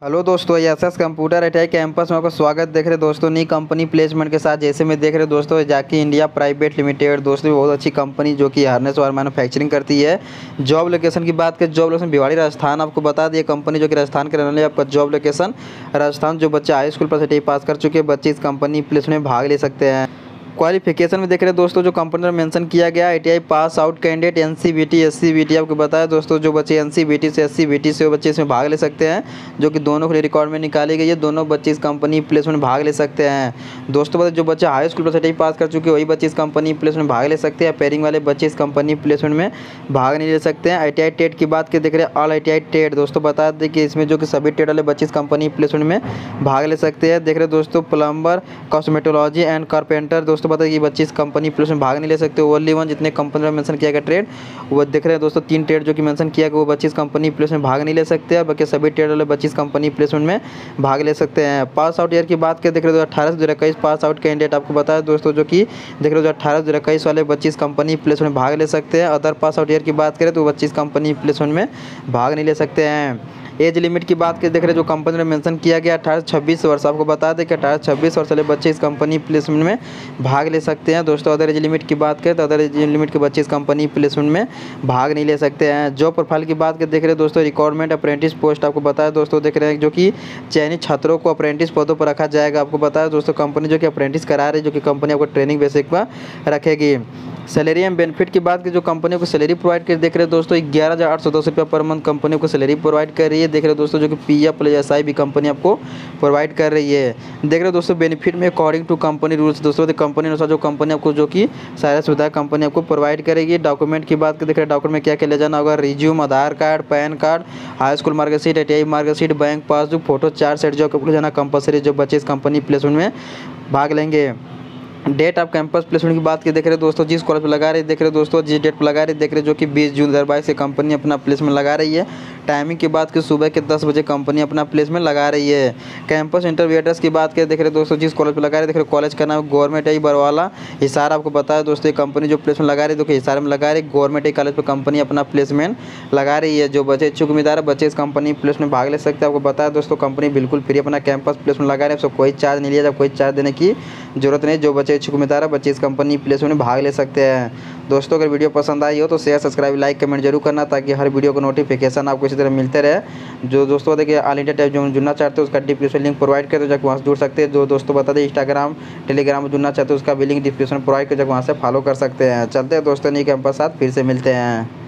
Hello दोस्तों, SS computer ITI campus में आपका स्वागत। देख रहे दोस्तों नई कंपनी प्लेसमेंट के साथ। जैसे में देख रहे दोस्तों जाकी इंडिया प्राइवेट लिमिटेड दोस्तों बहुत अच्छी कंपनी जो कि हार्नेस और मैन्युफैक्चरिंग करती है। जॉब लोकेशन की बात करें, जॉब लोकेशन भिवाड़ी राजस्थान। आपको बता दिए कंपनी जो कि राजस्थान के रहने वाले। आपका जॉब लोकेशन राजस्थान। जो बच्चे हाई स्कूल पर पास कर चुके हैं बच्चे इस कंपनी प्लेसमेंट में भाग ले सकते हैं। क्वालिफिकेशन में देख रहे हैं दोस्तों जो कंपनी में मेंशन किया गया ITI pass out candidate NCVT SCVT. आपको बताया दोस्तों जो बच्चे एनसीबीटी से एससीबीटी से वो बच्चे इसमें भाग ले सकते हैं, जो कि दोनों के लिए रिकॉर्ड में निकाली गई है। दोनों बच्चे इस कंपनी प्लेसमेंट में भाग ले सकते हैं। दोस्तों बता जो बच्चे हाई स्कूल पर पास कर चुके हैं वही बच्चे इस कंपनी प्लेसमेंट में भाग ले सकते हैं। पेयरिंग वाले बच्चे इस कंपनी प्लेसमेंट में भाग नहीं ले सकते हैं। आईटीआई टेट की बात देख रहे हैं, ऑल आईटीआई टेट दोस्तों बता दें कि इसमें जो कि सभी टेट वाले बच्चे इस कंपनी प्लेसमेंट में भाग ले सकते हैं। देख रहे दोस्तों प्लम्बर कॉस्मेटोलॉजी एंड कारपेंटर दोस्तों बता कि बच्चे इस कंपनी प्लस में भाग नहीं ले सकते। ओनली वन जितने कंपनी में मेंशन किया गया ट्रेड वो देख रहे हैं दोस्तों 3 ट्रेड जो कि मेंशन किया गया वो बच्चे इस कंपनी प्लेस में भाग नहीं ले सकते हैं। बाकी सभी ट्रेड वाले बच्चे इस कंपनी प्लेसमेंट में भाग ले सकते हैं। पास आउट ईयर की बात करें देख रहे हो 2018 से 2021 पास आउट कैंडिडेट। आपको बताया दोस्तों जो कि देख रहे हो 2018 से 2021 वाले बच्चे इस कंपनी प्लेसमेंट में भाग ले सकते हैं। अदर पास आउट ईयर की बात करें तो बच्चे इस कंपनी प्लेसमेंट में भाग नहीं ले सकते हैं। एज लिमिट की बात करें देख रहे जो कंपनी में मेंशन किया गया 18 से 26 वर्ष। आपको बता दें कि 18 से 26 वर्ष वाले बच्चे इस कंपनी प्लेसमेंट में भाग ले सकते हैं। दोस्तों अदर एज लिमिट की बात करें तो अदर एज लिमिट के बच्चे इस कंपनी प्लेसमेंट में भाग नहीं ले सकते हैं। जॉब प्रोफाइल की बात करें देख रहे दोस्तों रिक्वायरमेंट अप्रेंटिस पोस्ट। आपको बताया दोस्तों देख रहे हैं जो कि चयनित छात्रों को अप्रेंटिस पदों पर रखा जाएगा। आपको बताया दोस्तों कंपनी जो कि अप्रेंटिस करा रही है, जो कि कंपनी आपको ट्रेनिंग बेसिक पर रखेगी। सैलरी एंड बेनिफिट की बात की जो कंपनी को सैलरी प्रोवाइड कर देख रहे हैं दोस्तों 11,810 रुपये पर मंथ कंपनी को सैलरी प्रोवाइड कर रही है। देख रहे हैं दोस्तों जो कि पीएफ प्लस एसआई भी कंपनी आपको प्रोवाइड कर रही है। देख रहे हैं दोस्तों बेनिफिट में अकॉर्डिंग टू कंपनी रूल्स दोस्तों कंपनी अनुसार जो कंपनी आपको जो कि सारी सुविधा कंपनी आपको प्रोवाइड करेगी। डॉक्यूमेंट की बात देख रहे हैं डॉक्यूमेंट में क्या क्या ले जाना होगा, resume, Aadhaar card, PAN card, high school marksheet, ITI marksheet, bank passbook, photo 4 set जो आपको ले जाना कंपलसरी जो बच्चे इस कंपनी प्लेसमेंट में भाग लेंगे। डेट ऑफ कैंपस प्लेसमेंट की बात की देख रहे दोस्तों जिस कॉलेज पर लगा रही देख रहे दोस्तों जिस डेट पर लगा रही देख रहे जो कि 20 जून 2022 से कंपनी अपना प्लेसमेंट लगा रही है। टाइमिंग की बात की सुबह के 10 बजे कंपनी अपना प्लेसमेंट लगा रही है। कैंपस इंटरव्यू एड्रेस की बात करें देख रहे दोस्तों जिस कॉलेज पर लगा रहे देख रहे कॉलेज का नाम गवर्नमेंट है बरवाला हिसार। आपको बताया दोस्तों ये कंपनी जो प्लेसमेंट लगा रही है देखो हिसार में लगा रही है। गवर्नमेंट कॉलेज पर कंपनी अपना प्लेसमेंट लगा रही है। जो बच्चे इच्छुक उम्मीदवार है बच्चे इस कंपनी प्लेसमेंट भाग ले सकते हैं। आपको बताया दोस्तों कंपनी बिल्कुल फ्री अपना कैंपस प्लेसमेंट लगा रहे हैं। कोई चार्ज नहीं लिया जाए, कोई चार्ज देने की जरूरत नहीं। जो बच्चे इच्छुक उम्मीदवार है बच्चे इस कंपनी प्लेसमेंट में भाग ले सकते हैं। दोस्तों अगर वीडियो पसंद आई हो तो शेयर सब्सक्राइब लाइक कमेंट जरूर करना ताकि हर वीडियो को नोटिफिकेशन आपको इसी तरह मिलते रहे। जो दोस्तों देखिए ऑल इंडिया टाइप जो जुड़ना चाहते हैं उसका डिस्क्रिप्शन लिंक प्रोवाइड कर दो जाकर वहाँ से जुड़ सकते हैं। जो दोस्तों बता दें इंस्टाग्राम टेलीग्राम में जुड़ना चाहते हैं उसका भी लिंक डिस्क्रिप्शन प्रोवाइड कर जाकर वहाँ से फॉलो कर सकते हैं। चलते हैं दोस्तों नई कैंपस साथ फिर से मिलते हैं।